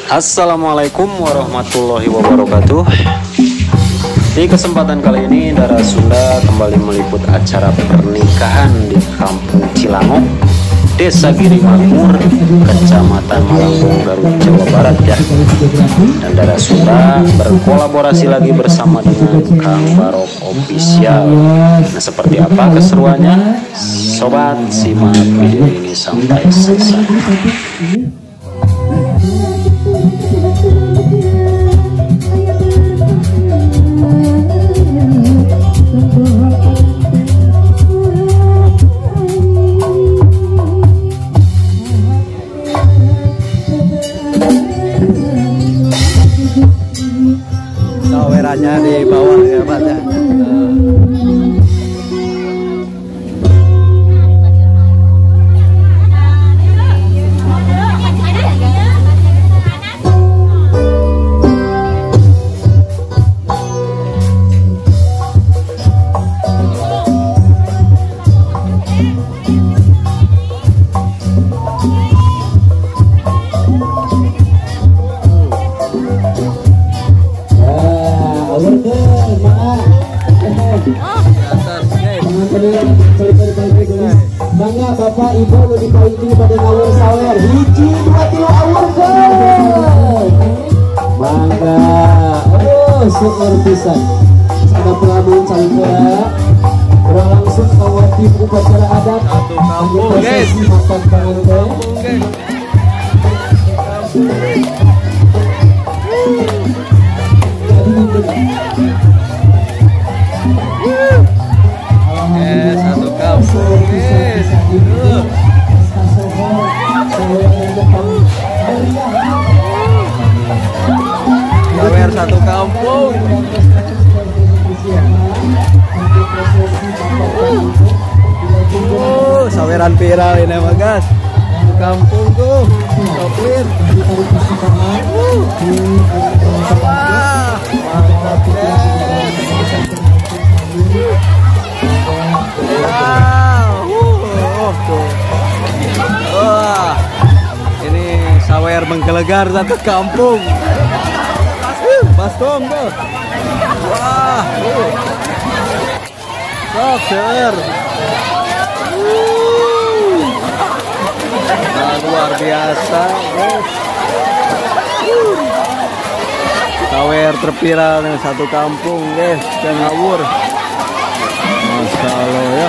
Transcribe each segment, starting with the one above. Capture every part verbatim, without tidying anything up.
Assalamualaikum warahmatullahi wabarakatuh. Di kesempatan kali ini Darah Sunda kembali meliput acara pernikahan di Kampung Cilangok, Desa Giri Makmur, Kecamatan Malangbong, Garut, Jawa Barat ya. Dan Darah Sunda berkolaborasi lagi bersama dengan Kang Barok Official. Nah, seperti apa keseruannya? Sobat, simak video ini sampai selesai. Sawerannya di bawah ya Pak ya. Bangga Bapak Ibu lu dipainting pada ngawur sawer hiji dua tilu awur ke bangga. Oh syukur pisan ada pelabuhan salipura kurang langsung kawati upacara adat Satu kampung guys, makan pangan eh satu kampung guys. Sawer satu kampung. Oh, saweran viral ini mah guys. Kampung tuh, Toplin. Wah, mantap guys. Wow, tuh. Wah, ini sawer menggelegar satu kampung. Pas dong tuh. Wah, tuh. Dokter. Nah, luar biasa, guys. Sawer terviral nih satu kampung, guys. Yang ngawur. Masya Allah ya.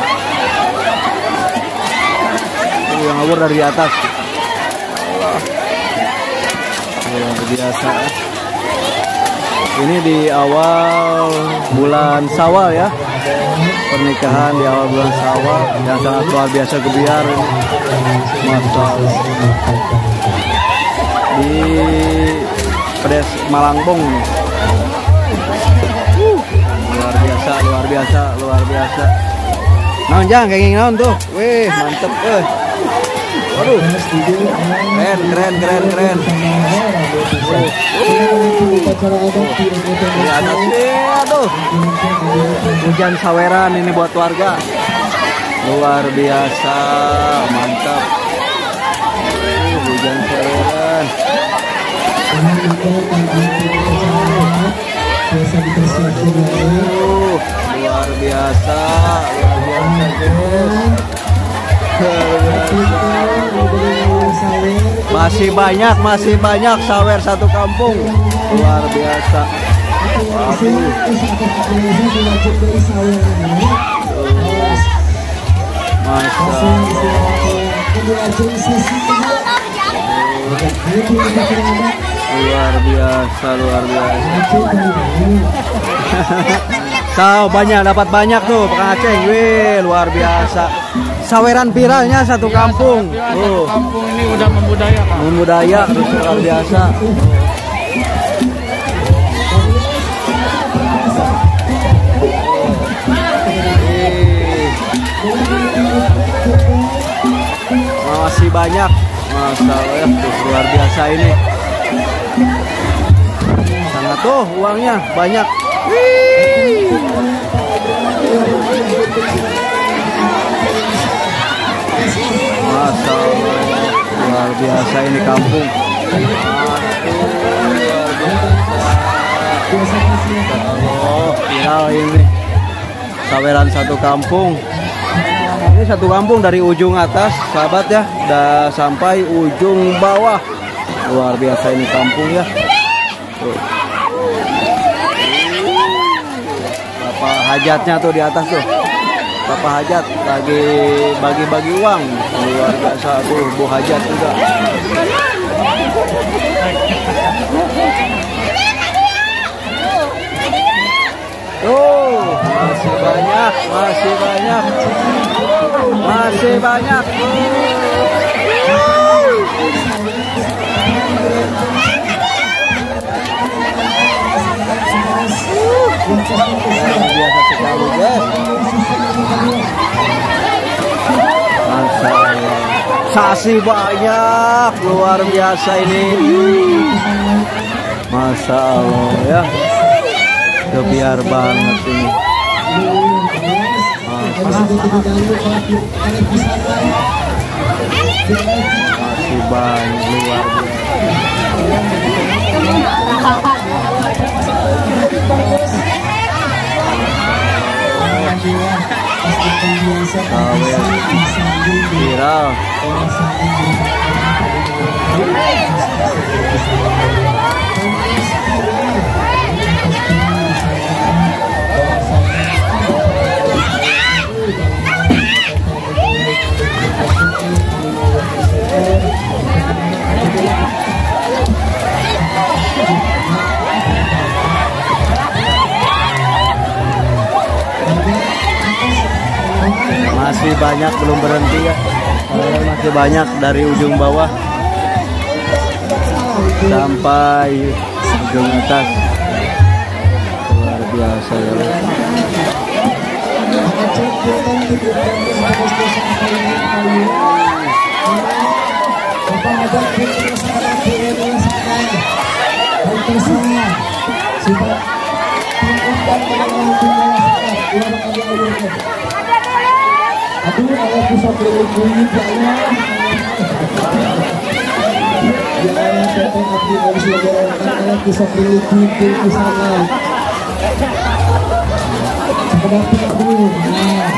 Oh, yang ngawur dari atas. Wah. Luar biasa. Ini di awal bulan Syawal ya. Pernikahan di awal bulan Syawal yang sangat luar biasa gebiar. Masya Allah. Di Pedes Malangbong nih. Luar biasa, luar biasa, luar biasa. Naon jang kayak naon tuh. Wih, mantep eh. Waduh. Keren, keren, keren, keren. Ini ada sih, aduh. Hujan saweran ini buat warga. Luar biasa, mantap. Uh, hujan saweran. Uh, luar biasa, luar biasa. Masih banyak, masih banyak sawer satu kampung. Luar biasa. Waduh. Masya Allah. Luar biasa, luar biasa. Saw banyak, dapat banyak tuh Kang Aceh. Wih, luar biasa. Saweran viralnya satu kampung. Oh. Kampung ini udah membudaya, Pak. Membudaya, terus luar biasa. Masih banyak, Masya Allah ya, luar biasa ini. Sangat tuh uangnya banyak. Wih. Masya Allah, luar biasa ini kampung. Oh, viral ini. Saweran satu kampung. Ini satu kampung dari ujung atas, sahabat ya, udah sampai ujung bawah. Luar biasa ini kampung ya. Tuh. Bapak hajatnya tuh di atas tuh. Bapak hajat lagi bagi-bagi uang. Luar biasa tuh, Bu hajat juga. Oh, masih banyak, masih banyak, masih banyak. Biasa sekali guys. Masih banyak, luar biasa ini. Masya Allah ya. Kebiar banget ini. Masih banyak, luar biasa. Viral. Masih banyak, belum berhenti ya. Masih banyak dari ujung bawah sampai ujung atas. Luar biasa ya. Aduh, ayah pusat berlebih banyak. Jangan tetap abdi harus lebaran. Ayah pusat berlebih di sana. Sekedar tidak dulu. Nah.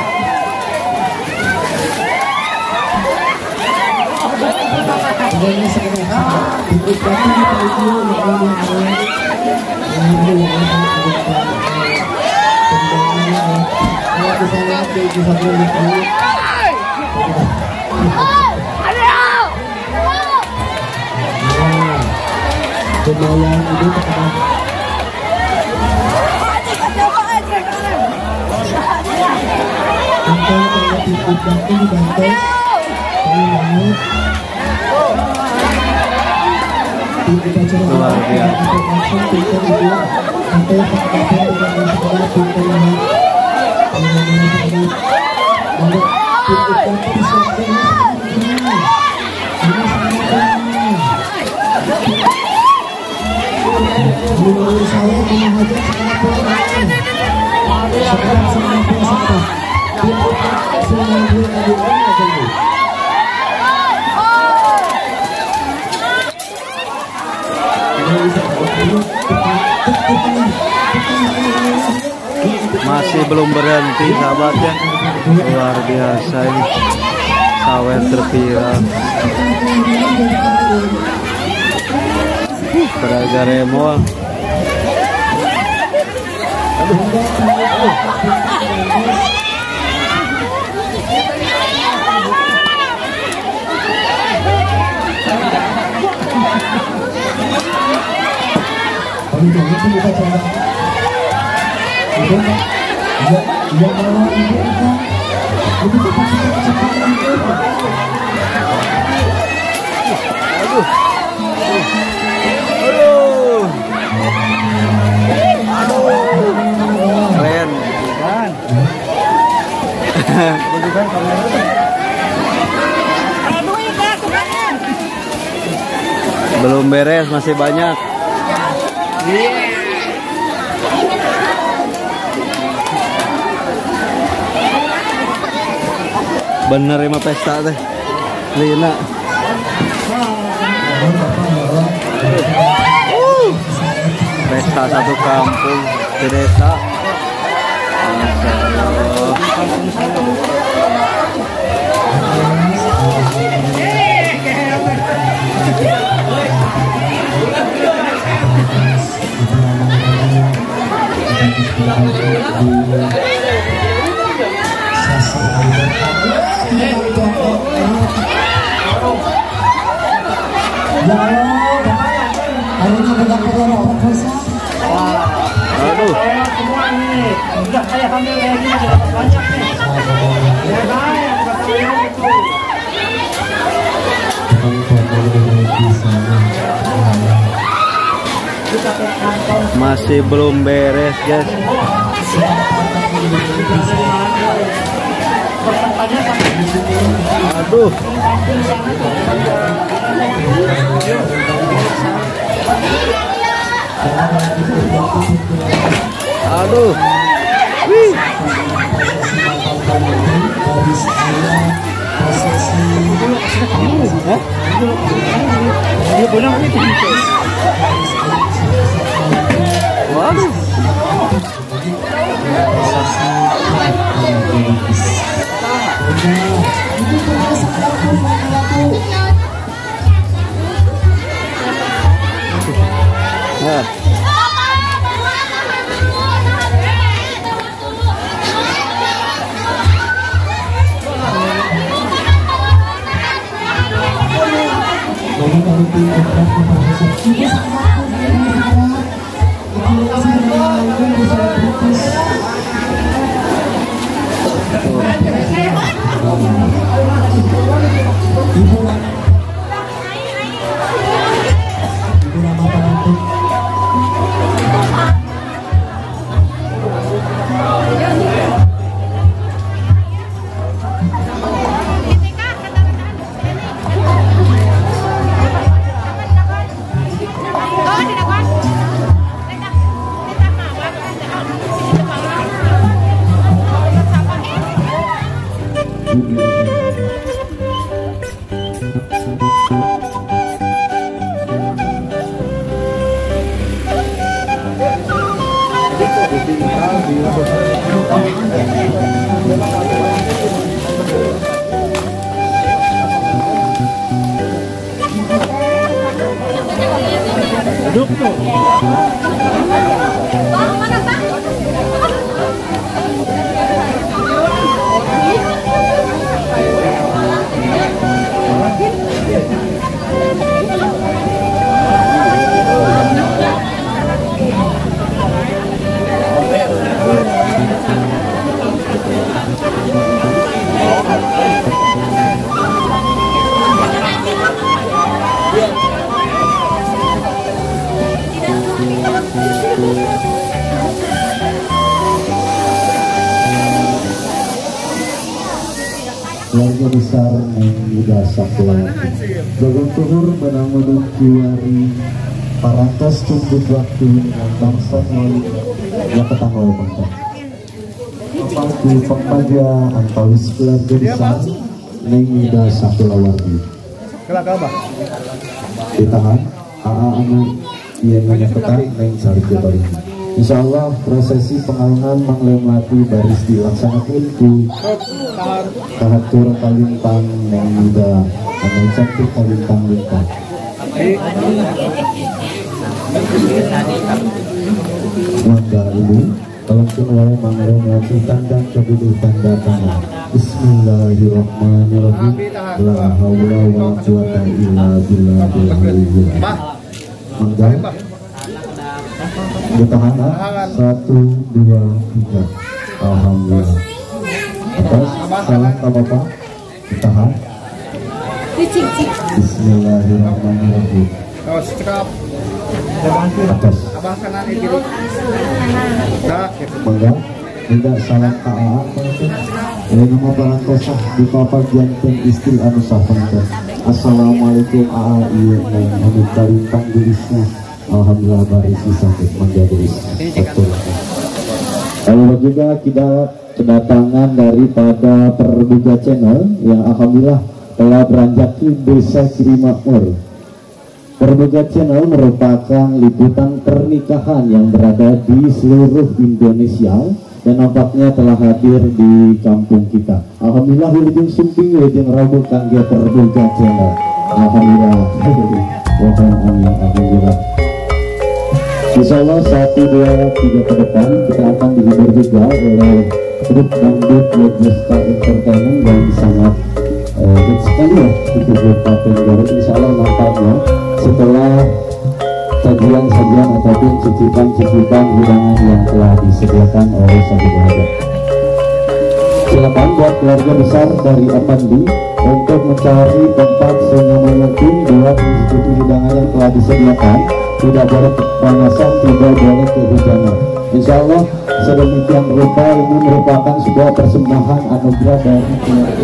Jangan sekedar. Ikut batu di itu Kebayang itu kepada Bantai kalau titik bantai di bantai Luar biasa. Masih belum berhenti sahabatnya. Luar biasa ini sawer terviral. Braga Remol. Aduh. Aduh. Keren. Belum beres, masih banyak. Bener emang pesta teh. Lina. desa satu kampung di desa. Masya Allah. Aduh. Udah saya ambil lagi banyak nih. Masih belum beres, guys. Aduh. Aduh. Wih. Waduh. Nah. Duduk tuh. Keluarga besar Neng Yuda Sakulan Dogon Tuhur menang-menang kiwari parantos cumput waktu dengan bangsa melalui yang ketanggal bangsa Pangku pengpaja antawis keluarga besar Neng Yuda Sakulawardi ditahan A A anak yang hanya petang Neng Sari Kebari. Insya Allah prosesi pengalungan Manglem Lati baris dilaksanakan ku Kahatur Kalintang Neng Yuda Neng Cantik Kalintang-lintang Wanda ini Kalungkun wae Manglem Lati tanda kebuduh tanda tangan. Bismillahirrahmanirrahim. La haula wa la quwata illa billahil Mangga ditahan satu dua tiga. Alhamdulillah. Atas salam tak bapak ditahan. Bismillahirrahmanirrahim. Atas mangga tidak salam K A ini nama barang kosah di papa jantung istri anu sahabat. Assalamualaikum A A iya neng anu kalintang gelisnya. Alhamdulillah baris sakit menjadi betul. Lalu juga kita kedatangan daripada Perbuga Channel yang alhamdulillah telah beranjak ke desa Kiri Makmur. Perbuga Channel merupakan liputan pernikahan yang berada di seluruh Indonesia dan nampaknya telah hadir di kampung kita. Alhamdulillah wilujeng sumping wilujeng rabu kangge Perbuga Channel. Alhamdulillah. Amin. Alhamdulillah. Insyaallah satu dua tiga ke depan kita akan dihibur juga oleh grup dangdut Webesta Entertainment yang sangat uh, sekali ya di Kabupaten Garut. Insyaallah nampaknya setelah sajian-sajian ataupun cicipan-cicipan hidangan yang telah disediakan oleh Sabi Bahagia. Silakan buat keluarga besar dari Apandi untuk mencari tempat senyaman mungkin buat mencicipi hidangan yang telah disediakan. Tidak boleh kepanasan, tidak boleh kehujanan. Insya Allah sedemikian rupa ini merupakan sebuah persembahan anugerah dari keluarga.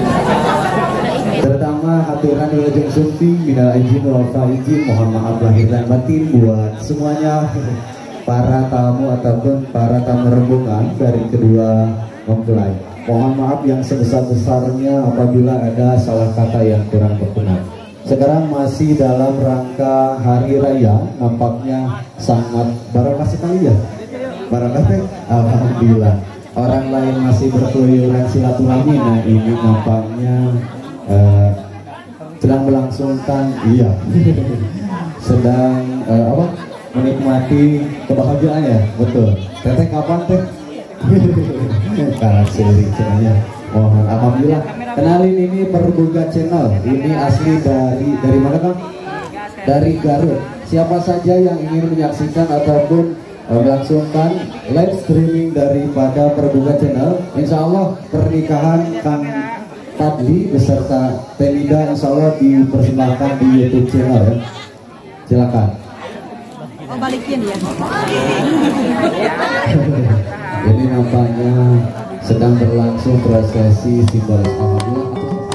Pertama haturan wilujeng sumping minal aidin wal faizin, mohon maaf lahir dan batin buat semuanya para tamu ataupun para tamu rombongan dari kedua mempelai. Mohon maaf yang sebesar-besarnya apabila ada salah kata yang kurang berkenan. Sekarang masih dalam rangka hari raya, nampaknya sangat barokah sekali ya. Barokah teh, alhamdulillah. Orang lain masih berkeluyuran silaturahmi, nah ini nampaknya uh, sedang melangsungkan, iya, sedang uh, apa? Menikmati kebahagiaan ya, betul. Teteh kapan teh? Karak sering caranya. Mohon alhamdulillah. Kenalin ini Perbuga Channel. Ini asli dari dari mana Kang? Dari Garut. Siapa saja yang ingin menyaksikan ataupun uh, melangsungkan live streaming daripada Perbuga Channel, insya Allah pernikahan Kang Fadli beserta Telida insya Allah dipersembahkan di YouTube channel ya. Silakan. Oh balikin ya. Ini nampaknya sedang berlangsung prosesi simbol alhamdulillah.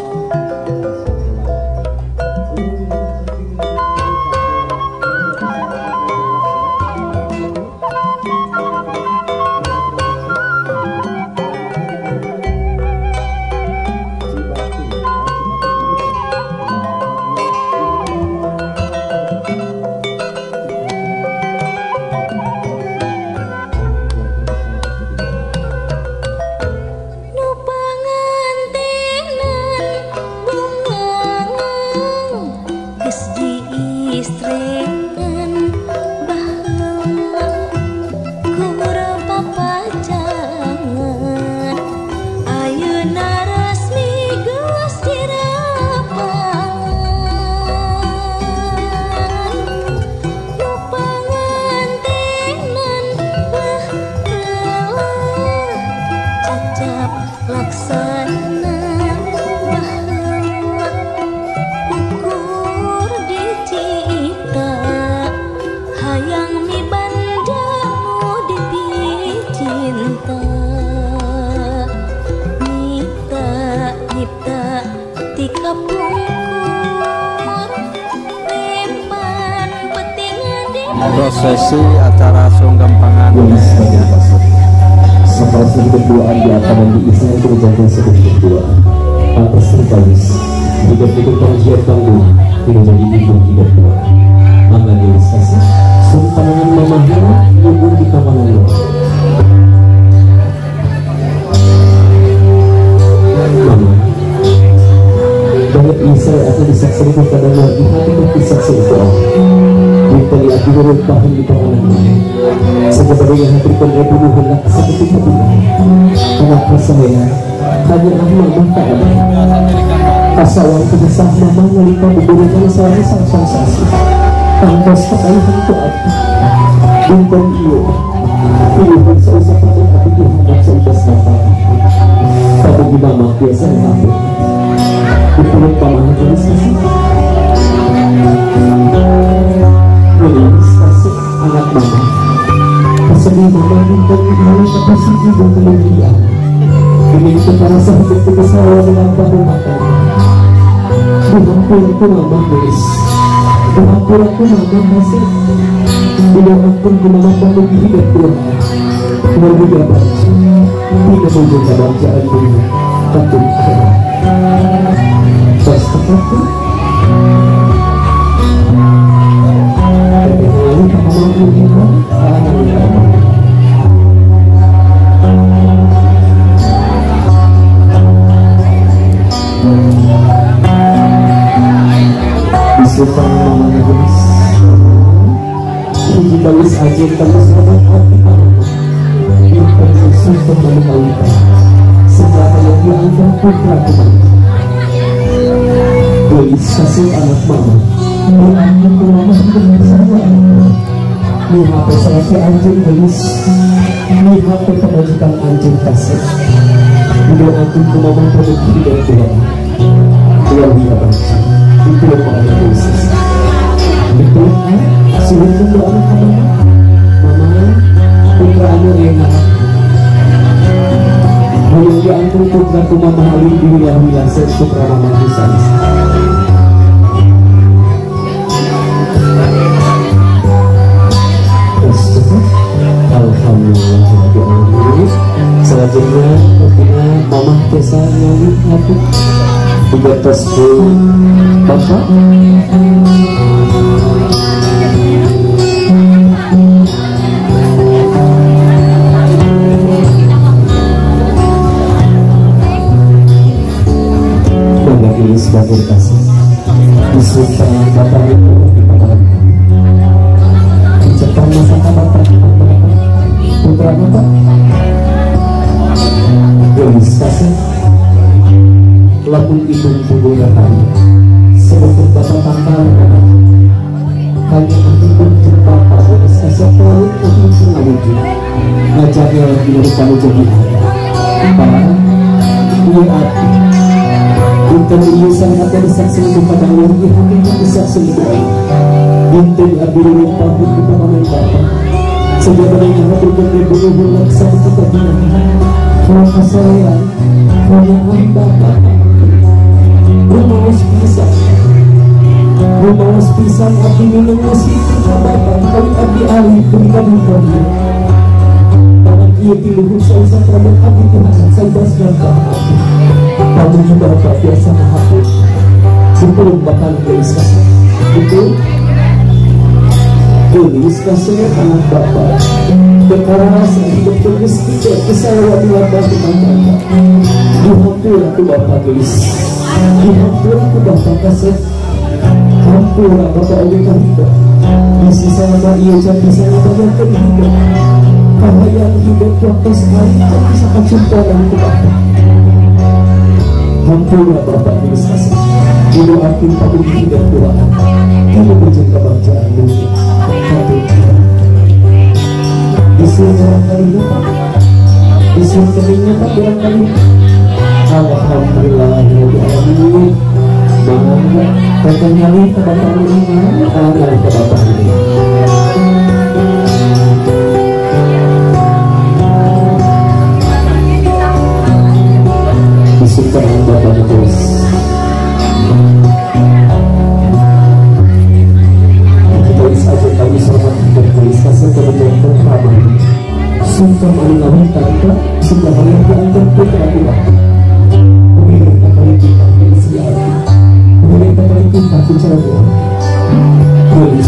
Prosesi acara sunggampangan seperti berduaan di atas dan diisi itu menjadi sebuah berduaan pantas terkalis jika itu pengajian tanggung tidak jadi ibu tidak dua maka diiskasi sumpangan mamahnya ibu di kamangan mama banyak isai atau disaksikan kadang lagi hati berdisaksi itu kita lihat dulu bahan di kawanan sebagai yang berikan rebuh hendak seperti itu kenapa saya hanya ahmad maka ada asawang kedesah mama melipah diberikan suara sang sensasi tanpa sekali untuk aku bintang iyo pilihan seusah pada hati dihadap seusah sekali tapi di mama biasa yang aku dipilih pamanah kedesah kasih anak mama kesedihan mama dan mama kasih ibu kemudian ini secara sahabat kebesaran dengan bahu makan dihampir aku mama tulis dihampir aku mama masih dihampir aku mama bahu hidup Tuhan melalui gabar tidak membuka bacaan dunia tapi akhirat pas aku Bagus aja bagus sama hati panama Pintar musuh kembali kawita Segala yang dianggap putra kemana Bagus kasih anak mama Dianggap mama dengan sama anak lihat pesannya anjing bagus lihat pemajikan anjing kasih udah aku ke mama produk hidup Tuhan luar biasa itu yang paling khusus betul kan sulit untuk anak mama mama putra anak enak boleh diantar putra ke mama alim di wilayah-wilayah putra mama bisa Alhamdulillah. Selanjutnya mungkin mama desa nyanyi aku di atas bapak. Dan lagi sebagai kasih disuruh bapak itu di bapak. Cepat masa bapak. Putra bapak Gelis kasih Lalu ibu tubuh datang Sebetulnya bapak tanggal Kali nanti pun jumpa Pak Gelis kasih Lalu nanti semua wujud Ngajarnya lagi dari kamu jadi Pak Iya hati Bintan iya sangat dari saksi kepada Allah Iya hati dari saksi Bintan abdi lupa Bintan pemain bapak sejarah yang hadir berdiri bulan sama kita bilang kalau saya hanya bapak rumah pisang rumah pisang abdi minum musik bapak kali abdi alih berikan hukumnya tangan ia pilih saya terhadap abdi Tuhan saya baskan bapak kamu juga bapak biasa menghapus sebelum bakal gelisah itu Gelis kasih anak bapak berkarasa hidup gelis tidak kesalahan bapak di mata dihampur aku bapak gelis dihampur aku bapak kasih hampur bapak oleh hidup di sisa nama ia jadi saya banyak terhidup kahayang hidup waktu sekali tak bisa kacumpa dan aku bapak hampur bapak gelis kasih didoakan pada hidup Tuhan hidup berjangka bacaan dunia Disuruh barangkali lupa Disuruh kalinya tak barangkali Alhamdulillah Alhamdulillah Bangga Kata nyali ke bapak ini Agar ke bapak ini Disuruh dengan bapak terus kami selamat berkulis kasih kebetulan pertama sumpah mengalami tanpa sudah hanya diantar putra putra kemudian kembali kita ke isi hati kemudian kembali kita bicara kulis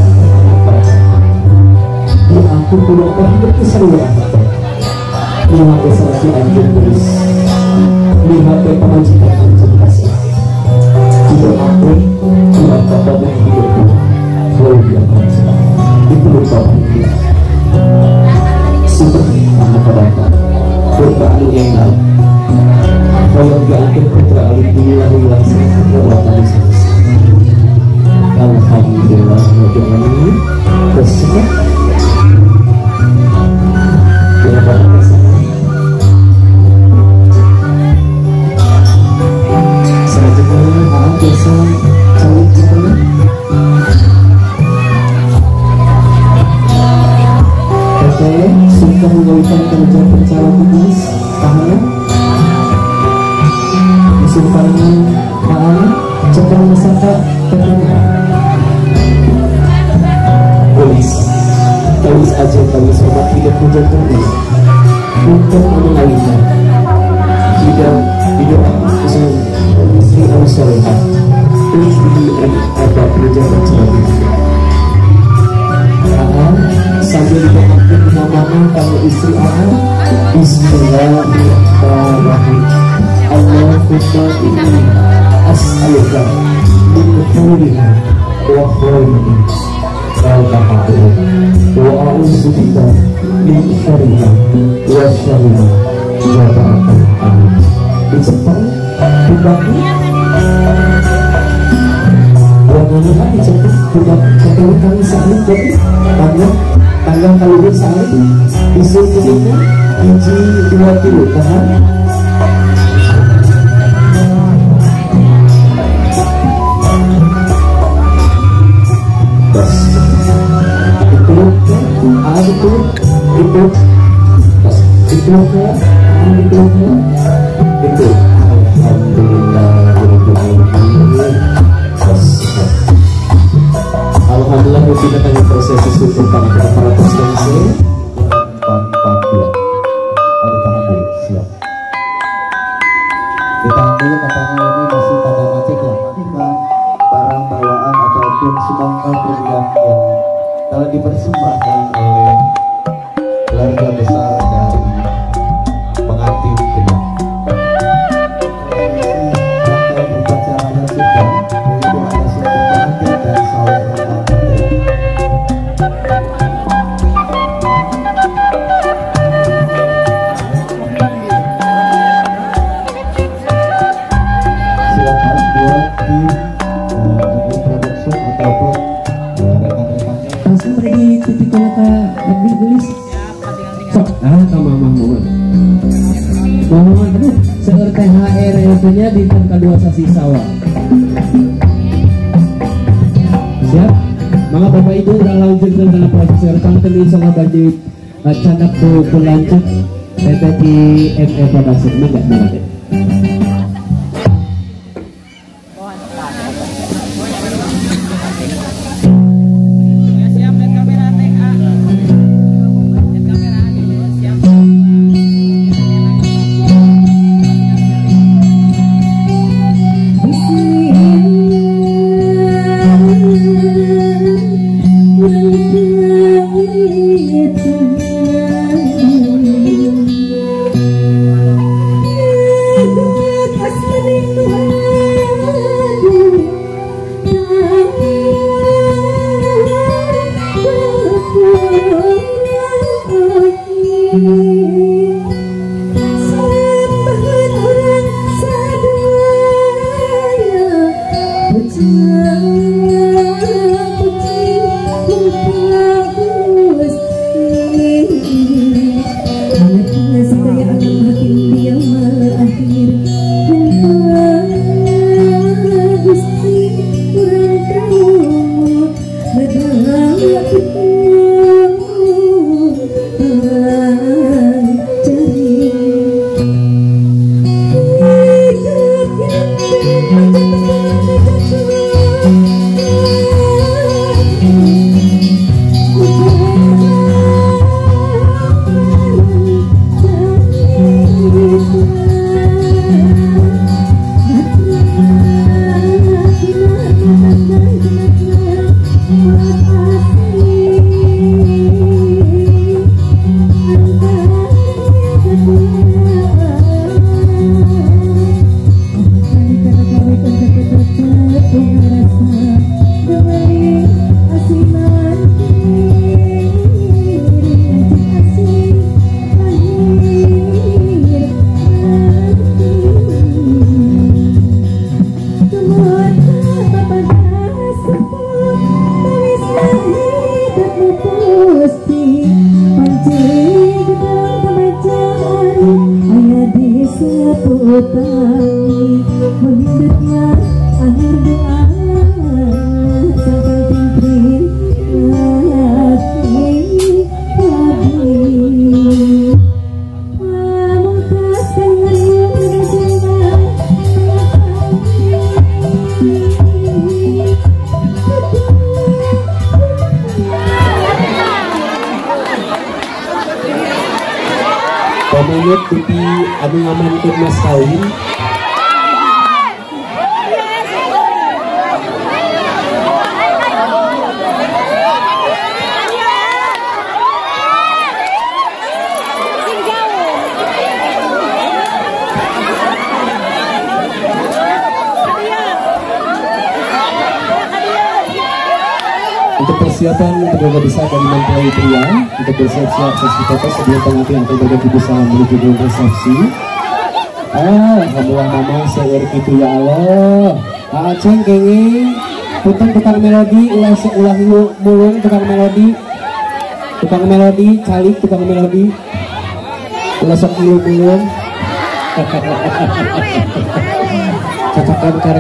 di aku pulau kan berkisar ya lihat kesalasi anjing kulis lihat pemajikan anjing kasih tidak aku tidak dapat menghidupku kalau dia bangsa itu berbahagia dia seperti anak bapak putra alu yang lain kalau dia akhir putra alu dua ulang setelah waktu selesai alhamdulillah wabarakatuh bersemangat ya bapak selanjutnya maaf biasa calon kita sudah mengawinkan kerja percara tugas tahanan disimpannya tahanan cepat mesaka terkenal polis polis aja polis obat tidak hujan terus untuk mengawinkan tidak tidak usul istri harus solehat terus diberikan apa kerja percara tugas sambil didoakan nama-nama kalau istri anak Bismillahirrahmanirrahim Allahumma inni as'aluka min khairin wa khairin wa ta'ala Sudika min syariha wa syariha wa ba'atan amin. Dicepai dibagi yang melihat dicepai tidak ketemu kali saling jadi tanggal tanggal kali saling isi kulitnya hiji dua kilo tahan itu ah itu itu itu ah itu itu alhamdulillah alhamdulillah kita tanya prosesi syukur pada para prosesi pan dua ada tangan dulu siap kita ambil katanya ini masih pada macet ya barang bawaan ataupun sumbangkah berlian yang telah dipersembahkan oleh keluarga besar dari pengantin kedua. Rangkaian upacaranya sudah, yaitu ada suatu pengantin dan sawer pengantin. Silakan buat tim uh, production ataupun langsung pergi titik kolaka lebih tulis sok ah ke mama mama mama aduh seur T H R itu nya di tanggal dua sasi sawah siap maka bapak ibu udah lanjutkan dengan proses rekam tadi sama baju canak tuh lanjut T T T M E production enggak enggak Pemenut pipi anu ngamankeun mas kawin Untuk persiapan untuk bisa dari mempelai pria untuk bersiap-siap sesi foto sebelum pengantin atau berganti busana menuju ruang resepsi. Alhamdulillah mama seueur kitu ya Allah. Aceng kenging putung tukang melodi ulah ulah mulung tukang melodi tukang melodi calik tukang melodi ulah sok mulung cocok cara